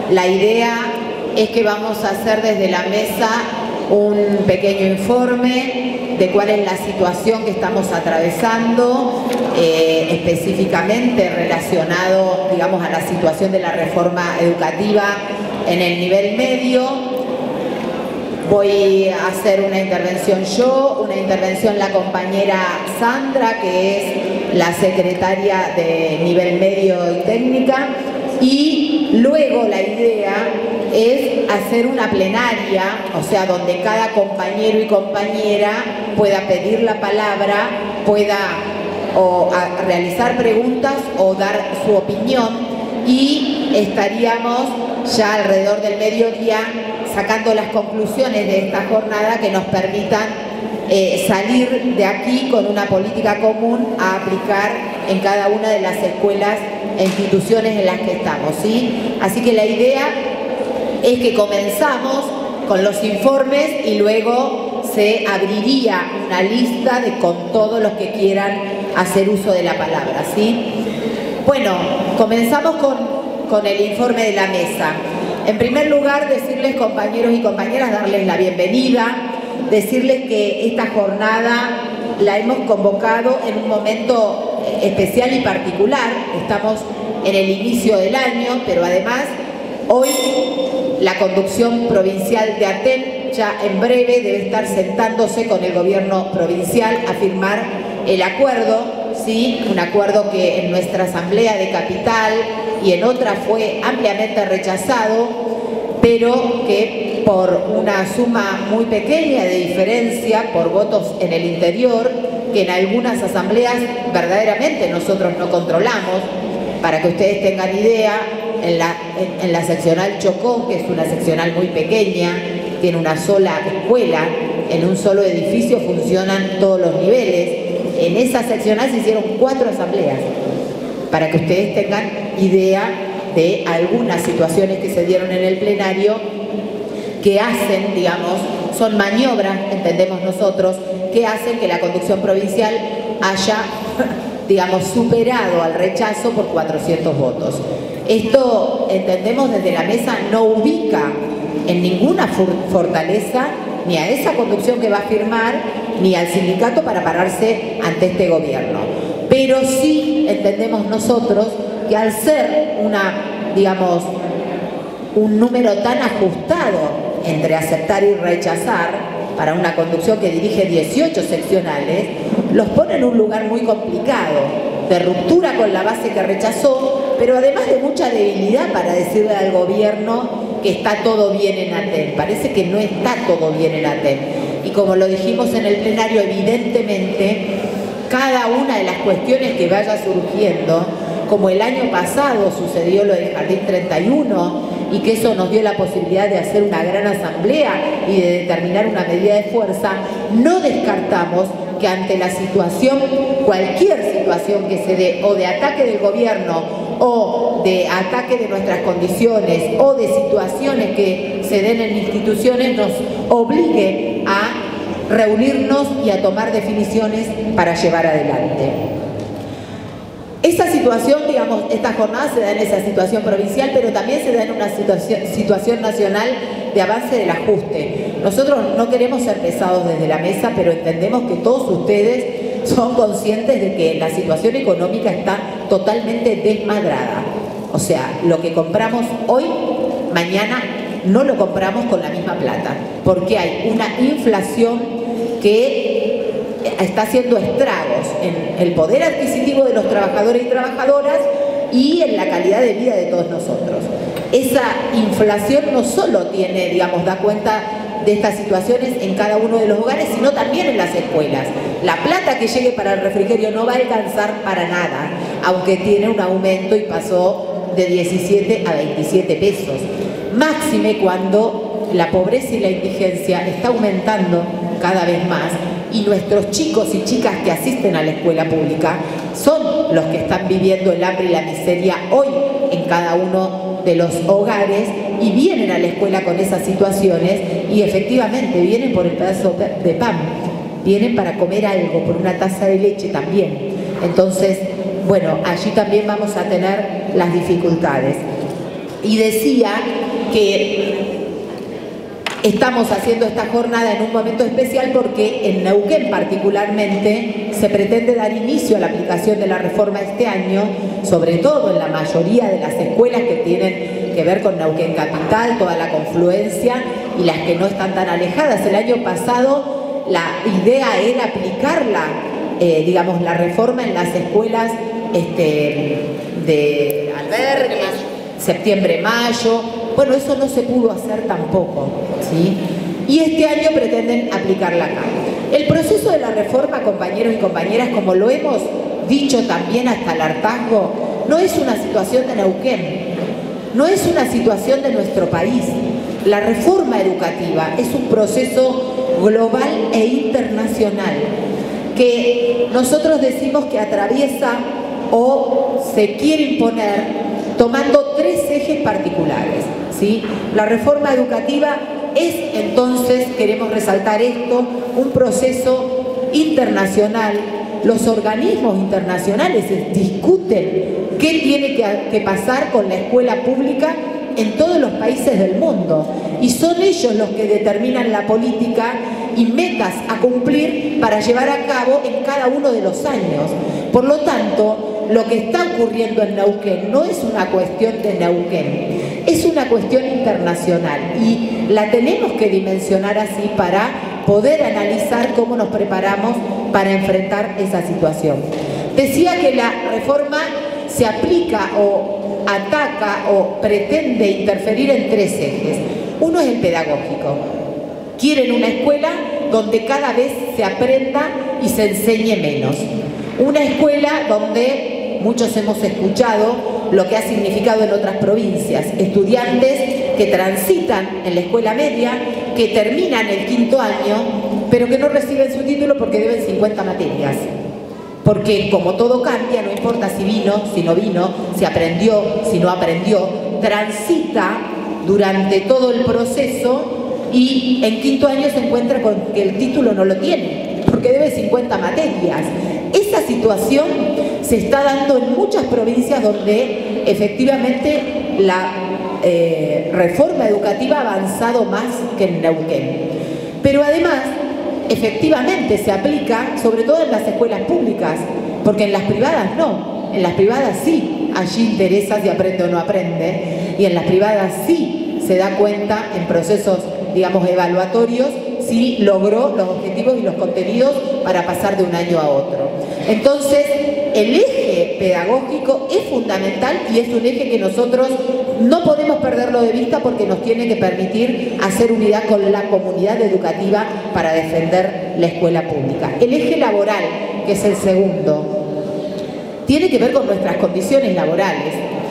la idea es que vamos a hacer desde la mesa un pequeño informe de cuál es la situación que estamos atravesando, específicamente relacionado, digamos, a la situación de la reforma educativa en el nivel medio. Voy a hacer una intervención yo, una intervención la compañera Sandra, que es la secretaria de nivel medio y técnica, y luego la idea es hacer una plenaria, o sea, donde cada compañero y compañera pueda pedir la palabra, pueda realizar preguntas o dar su opinión, y estaríamos ya alrededor del mediodía sacando las conclusiones de esta jornada que nos permitan salir de aquí con una política común a aplicar en cada una de las escuelas e instituciones en las que estamos, ¿sí? Así que la idea es que comenzamos con los informes y luego se abriría una lista con todos los que quieran hacer uso de la palabra, ¿sí? Bueno, comenzamos con el informe de la mesa. En primer lugar, decirles, compañeros y compañeras, darles la bienvenida, decirles que esta jornada la hemos convocado en un momento especial y particular. Estamos en el inicio del año, pero además hoy la conducción provincial de ATEN ya en breve debe estar sentándose con el gobierno provincial a firmar el acuerdo, ¿sí? Un acuerdo que en nuestra asamblea de Capital y en otra fue ampliamente rechazado, pero que por una suma muy pequeña de diferencia, por votos en el interior, que en algunas asambleas verdaderamente nosotros no controlamos. Para que ustedes tengan idea, en la seccional Chocó, que es una seccional muy pequeña, tiene una sola escuela, en un solo edificio funcionan todos los niveles. En esa seccional se hicieron 4 asambleas, para que ustedes tengan idea de algunas situaciones que se dieron en el plenario que hacen, digamos, son maniobras, entendemos nosotros, que hacen que la conducción provincial haya, digamos, superado al rechazo por 400 votos. Esto, entendemos desde la mesa, no ubica en ninguna fortaleza ni a esa conducción que va a firmar, ni al sindicato para pararse ante este gobierno. Pero sí entendemos nosotros que al ser digamos, un número tan ajustado entre aceptar y rechazar para una conducción que dirige 18 seccionales, los pone en un lugar muy complicado, de ruptura con la base que rechazó, pero además de mucha debilidad para decirle al gobierno que está todo bien en ATEN. Parece que no está todo bien en ATEN. Y como lo dijimos en el plenario, evidentemente, cada una de las cuestiones que vaya surgiendo, como el año pasado sucedió lo del Jardín 31, y que eso nos dio la posibilidad de hacer una gran asamblea y de determinar una medida de fuerza, no descartamos que ante la situación, cualquier situación que se dé, o de ataque del gobierno, o de ataque de nuestras condiciones, o de situaciones que se den en instituciones, nos obligue a reunirnos y a tomar definiciones para llevar adelante. Esta situación, digamos, esta jornada se da en esa situación provincial, pero también se da en una situación nacional de avance del ajuste. Nosotros no queremos ser pesados desde la mesa, pero entendemos que todos ustedes son conscientes de que la situación económica está totalmente desmadrada. O sea, lo que compramos hoy, mañana no lo compramos con la misma plata, porque hay una inflación que está haciendo estragos en el poder adquisitivo de los trabajadores y trabajadoras y en la calidad de vida de todos nosotros. Esa inflación no solo tiene, digamos, da cuenta de estas situaciones en cada uno de los hogares, sino también en las escuelas. La plata que llegue para el refrigerio no va a alcanzar para nada, aunque tiene un aumento y pasó de 17 a 27 pesos. Máxime cuando la pobreza y la indigencia está aumentando cada vez más, y nuestros chicos y chicas que asisten a la escuela pública son los que están viviendo el hambre y la miseria hoy en cada uno de los hogares, y vienen a la escuela con esas situaciones, y efectivamente vienen por el pedazo de pan, vienen para comer algo, por una taza de leche también. Entonces, bueno, allí también vamos a tener las dificultades. y decía que estamos haciendo esta jornada en un momento especial porque en Neuquén particularmente se pretende dar inicio a la aplicación de la reforma este año, sobre todo en la mayoría de las escuelas que tienen que ver con Neuquén Capital, toda la confluencia, y las que no están tan alejadas. El año pasado la idea era aplicarla, digamos, la reforma en las escuelas de albergues, septiembre, mayo. Bueno, eso no se pudo hacer tampoco, ¿sí? Y este año pretenden aplicarla acá. El proceso de la reforma, compañeros y compañeras, como lo hemos dicho también hasta el hartazgo, no es una situación de Neuquén, no es una situación de nuestro país. La reforma educativa es un proceso global e internacional que nosotros decimos que atraviesa o se quiere imponer tomando tres ejes particulares, ¿sí? La reforma educativa es, entonces, queremos resaltar esto, un proceso internacional. Los organismos internacionales discuten qué tiene que pasar con la escuela pública en todos los países del mundo, y son ellos los que determinan la política y metas a cumplir para llevar a cabo en cada uno de los años. Por lo tanto, lo que está ocurriendo en Neuquén no es una cuestión de Neuquén, es una cuestión internacional, y la tenemos que dimensionar así para poder analizar cómo nos preparamos para enfrentar esa situación. Decía que la reforma se aplica o ataca o pretende interferir en tres ejes. Uno es el pedagógico. Quieren una escuela donde cada vez se aprenda y se enseñe menos. Una escuela donde muchos hemos escuchado lo que ha significado en otras provincias. Estudiantes que transitan en la escuela media, que terminan el quinto año, pero que no reciben su título porque deben 50 materias. Porque como todo cambia, no importa si vino, si no vino, si aprendió, si no aprendió, transita durante todo el proceso y en quinto año se encuentra con que el título no lo tiene, porque debe 50 materias. Esa situación se está dando en muchas provincias donde efectivamente la reforma educativa ha avanzado más que en Neuquén. Pero además, efectivamente se aplica sobre todo en las escuelas públicas, porque en las privadas no. En las privadas sí, allí interesa si aprende o no aprende, y en las privadas sí se da cuenta en procesos, digamos, evaluatorios si logró los objetivos y los contenidos para pasar de un año a otro. Entonces, el eje pedagógico es fundamental y es un eje que nosotros no podemos perderlo de vista porque nos tiene que permitir hacer unidad con la comunidad educativa para defender la escuela pública. El eje laboral, que es el segundo, tiene que ver con nuestras condiciones laborales.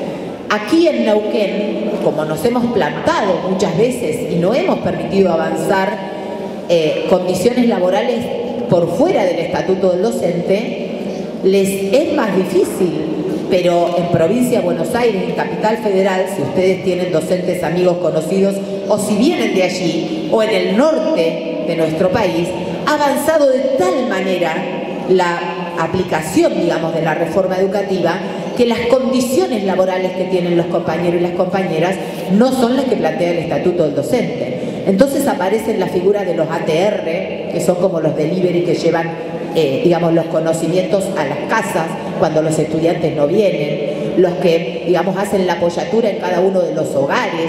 Aquí en Neuquén, como nos hemos plantado muchas veces y no hemos permitido avanzar condiciones laborales por fuera del estatuto del docente, les es más difícil, pero en provincia de Buenos Aires, en Capital Federal, si ustedes tienen docentes, amigos, conocidos, o si vienen de allí, o en el norte de nuestro país, ha avanzado de tal manera la aplicación, digamos, de la reforma educativa, que las condiciones laborales que tienen los compañeros y las compañeras no son las que plantea el estatuto del docente. Entonces aparecen la figura de los ATR, que son como los delivery que llevan, digamos, los conocimientos a las casas cuando los estudiantes no vienen, los que, digamos, hacen la apoyatura en cada uno de los hogares,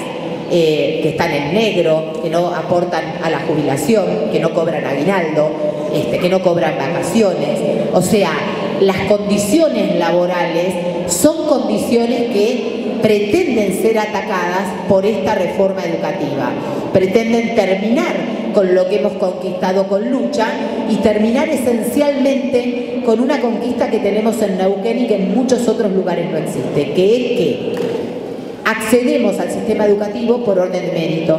que están en negro, que no aportan a la jubilación, que no cobran aguinaldo, que no cobran vacaciones. O sea, las condiciones laborales son condiciones que pretenden ser atacadas por esta reforma educativa. Pretenden terminar con lo que hemos conquistado con lucha y terminar esencialmente con una conquista que tenemos en Neuquén y que en muchos otros lugares no existe, que es que accedemos al sistema educativo por orden de mérito.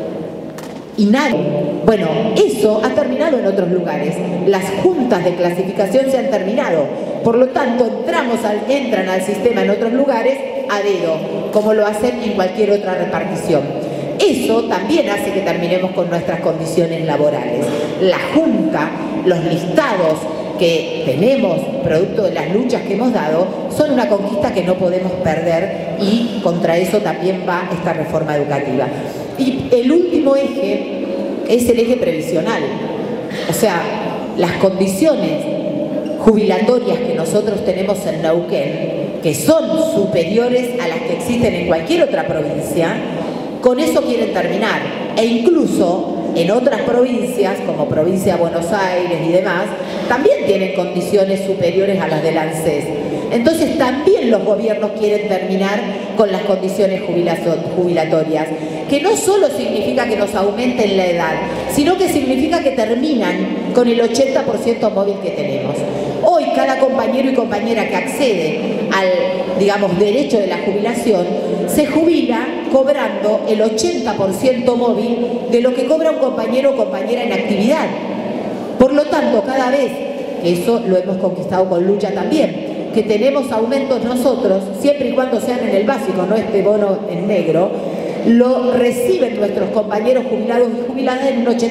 Y nadie. Bueno, eso ha terminado en otros lugares. Las juntas de clasificación se han terminado. Por lo tanto, entran al sistema en otros lugares a dedo, como lo hacen en cualquier otra repartición. Eso también hace que terminemos con nuestras condiciones laborales. La junta, los listados que tenemos, producto de las luchas que hemos dado, son una conquista que no podemos perder y contra eso también va esta reforma educativa. Y el último eje es el eje previsional, o sea, las condiciones jubilatorias que nosotros tenemos en Neuquén, que son superiores a las que existen en cualquier otra provincia, con eso quieren terminar. E incluso en otras provincias, como provincia de Buenos Aires y demás, también tienen condiciones superiores a las del ANSES. Entonces también los gobiernos quieren terminar con las condiciones jubilatorias, que no solo significa que nos aumenten la edad, sino que significa que terminan con el 80% móvil que tenemos. Hoy cada compañero y compañera que accede al, digamos, derecho de la jubilación, se jubila cobrando el 80% móvil de lo que cobra un compañero o compañera en actividad. Por lo tanto, cada vez, que eso lo hemos conquistado con lucha también, que tenemos aumentos nosotros, siempre y cuando sean en el básico, no este bono en negro, lo reciben nuestros compañeros jubilados y jubiladas en un 80%.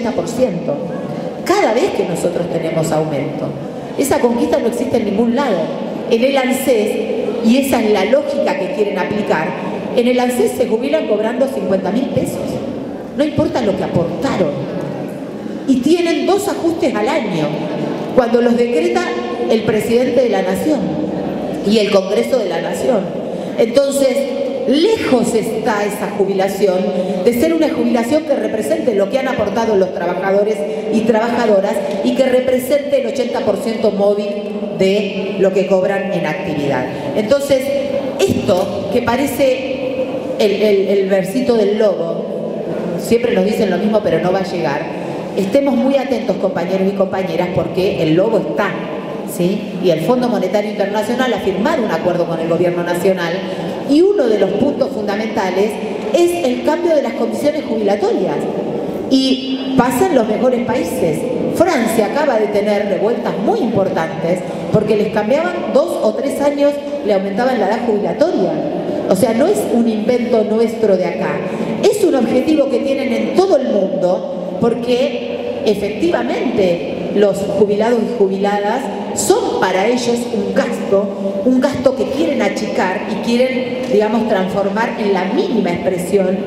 Cada vez que nosotros tenemos aumento. Esa conquista no existe en ningún lado. En el ANSES, y esa es la lógica que quieren aplicar, en el ANSES se jubilan cobrando 50.000 pesos. No importa lo que aportaron. Y tienen 2 ajustes al año, cuando los decreta el presidente de la Nación y el Congreso de la Nación. Entonces, lejos está esa jubilación de ser una jubilación que represente lo que han aportado los trabajadores y trabajadoras y que represente el 80% móvil de lo que cobran en actividad. Entonces, esto que parece el versito del lobo, siempre nos dicen lo mismo pero no va a llegar, estemos muy atentos, compañeros y compañeras, porque el lobo está, ¿sí? Y el Fondo Monetario Internacional ha firmado un acuerdo con el Gobierno Nacional y uno de los puntos fundamentales es el cambio de las condiciones jubilatorias. Y pasa en los mejores países. Francia acaba de tener revueltas muy importantes porque les cambiaban 2 o 3 años, le aumentaban la edad jubilatoria. O sea, no es un invento nuestro de acá, es un objetivo que tienen en todo el mundo, porque efectivamente los jubilados y jubiladas son para ellos un gasto que quieren achicar y quieren, digamos, transformar en la mínima expresión,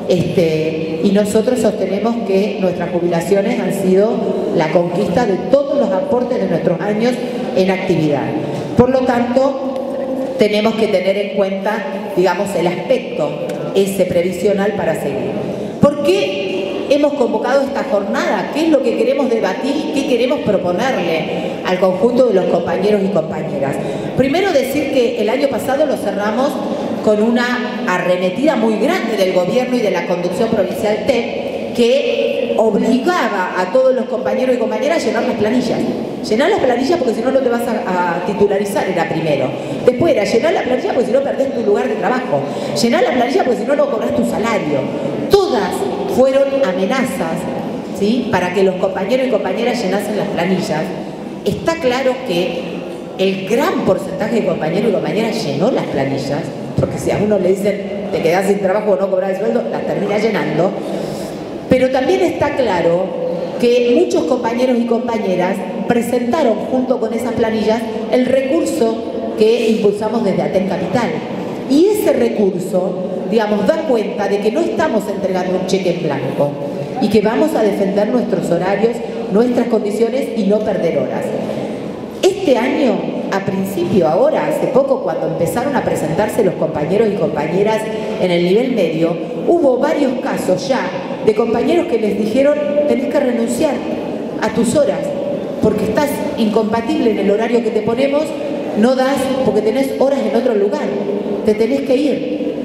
y nosotros sostenemos que nuestras jubilaciones han sido la conquista de todos los aportes de nuestros años en actividad. Por lo tanto, tenemos que tener en cuenta, digamos, el aspecto ese previsional para seguir. ¿Por qué hemos convocado esta jornada? ¿Qué es lo que queremos debatir y qué queremos proponerle al conjunto de los compañeros y compañeras? Primero decir que el año pasado lo cerramos con una arremetida muy grande del gobierno y de la conducción provincial TEP, que obligaba a todos los compañeros y compañeras a llenar las planillas. Llenar las planillas porque si no, no te vas a titularizar, era primero. Después era llenar la planilla porque si no perdés tu lugar de trabajo. Llenar la planilla porque si no, no cobras tu salario. Todas fueron amenazas, ¿sí?, para que los compañeros y compañeras llenasen las planillas. Está claro que el gran porcentaje de compañeros y compañeras llenó las planillas, porque si a uno le dicen te quedás sin trabajo o no cobras el sueldo, las termina llenando. Pero también está claro que muchos compañeros y compañeras presentaron junto con esas planillas el recurso que impulsamos desde Aten Capital. Y ese recurso, digamos, da cuenta de que no estamos entregando un cheque en blanco y que vamos a defender nuestros horarios, nuestras condiciones y no perder horas. Este año, a principio, ahora, hace poco, cuando empezaron a presentarse los compañeros y compañeras en el nivel medio, hubo varios casos ya de compañeros que les dijeron tenés que renunciar a tus horas porque estás incompatible en el horario que te ponemos, no das porque tenés horas en otro lugar, te tenés que ir.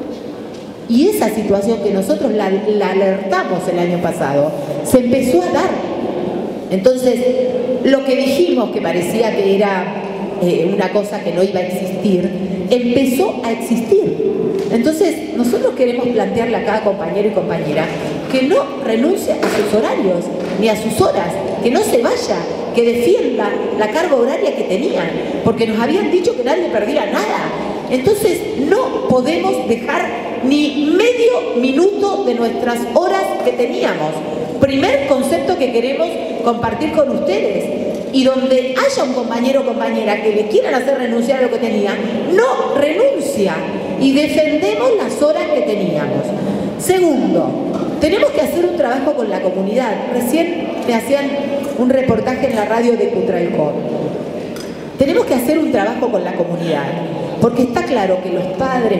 Y esa situación que nosotros la alertamos el año pasado, se empezó a dar. Entonces, lo que dijimos que parecía que era una cosa que no iba a existir, empezó a existir. Entonces, nosotros queremos plantearle a cada compañero y compañera que no renuncie a sus horarios, ni a sus horas, que no se vaya, que defienda la carga horaria que tenían, porque nos habían dicho que nadie perdía nada. Entonces, no podemos dejar ni medio minuto de nuestras horas que teníamos. Primer concepto que queremos compartir con ustedes. Y donde haya un compañero o compañera que le quieran hacer renunciar a lo que tenía, no renuncia. y defendemos las horas que teníamos. Segundo, tenemos que hacer un trabajo con la comunidad. Recién me hacían un reportaje en la radio de Cutralcó. Tenemos que hacer un trabajo con la comunidad, porque está claro que los padres,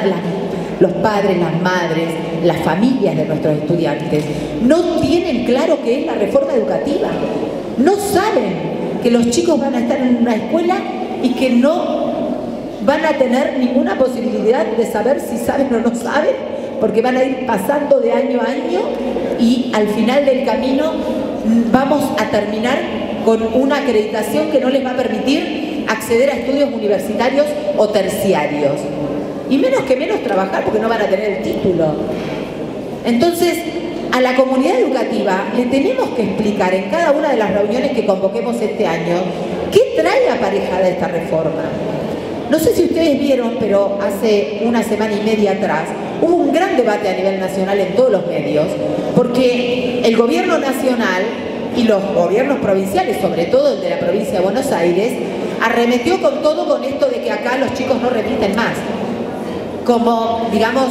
las madres, las familias de nuestros estudiantes no tienen claro qué es la reforma educativa. No saben que los chicos van a estar en una escuela y que no van a tener ninguna posibilidad de saber si saben o no saben, porque van a ir pasando de año a año y al final del camino vamos a terminar con una acreditación que no les va a permitir acceder a estudios universitarios o terciarios. Y menos que menos trabajar porque no van a tener el título. Entonces, a la comunidad educativa le tenemos que explicar en cada una de las reuniones que convoquemos este año qué trae aparejada esta reforma. No sé si ustedes vieron, pero hace una semana y media atrás hubo un gran debate a nivel nacional en todos los medios, porque el gobierno nacional y los gobiernos provinciales, sobre todo el de la provincia de Buenos Aires, arremetió con todo con esto de que acá los chicos no repiten más. Como, digamos,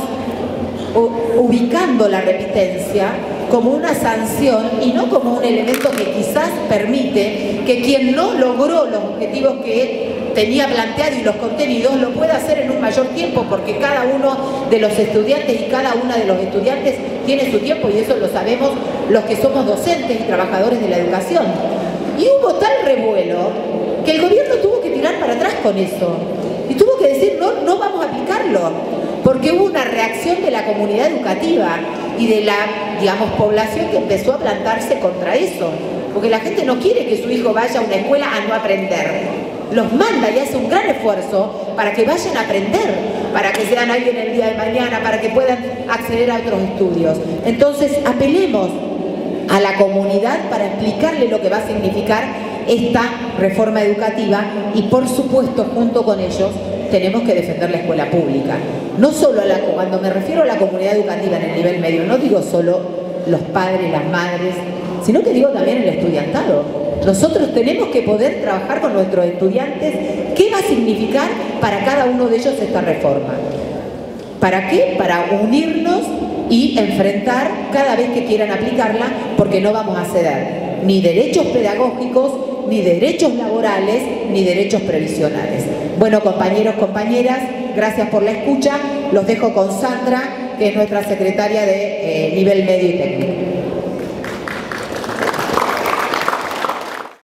ubicando la repitencia como una sanción y no como un elemento que quizás permite que quien no logró los objetivos que tenía planteado y los contenidos lo pueda hacer en un mayor tiempo, porque cada uno de los estudiantes y cada una de los estudiantes tiene su tiempo, y eso lo sabemos los que somos docentes y trabajadores de la educación. Y hubo tal revuelo que el gobierno tuvo que tirar para atrás con eso y tuvo que decir no vamos a aplicarlo, porque hubo una reacción de la comunidad educativa y de la, digamos, población que empezó a plantarse contra eso, porque la gente no quiere que su hijo vaya a una escuela a no aprender. Los manda y hace un gran esfuerzo para que vayan a aprender, para que sean alguien el día de mañana, para que puedan acceder a otros estudios. Entonces, apelemos a la comunidad para explicarle lo que va a significar esta reforma educativa y, por supuesto, junto con ellos, tenemos que defender la escuela pública. No solo cuando me refiero a la comunidad educativa en el nivel medio, no digo solo los padres, las madres, sino que digo también el estudiantado. Nosotros tenemos que poder trabajar con nuestros estudiantes qué va a significar para cada uno de ellos esta reforma. ¿Para qué? Para unirnos y enfrentar cada vez que quieran aplicarla, porque no vamos a ceder ni derechos pedagógicos, ni derechos laborales, ni derechos previsionales. Bueno, compañeros, compañeras, gracias por la escucha. Los dejo con Sandra, que es nuestra secretaria de nivel medio y técnico.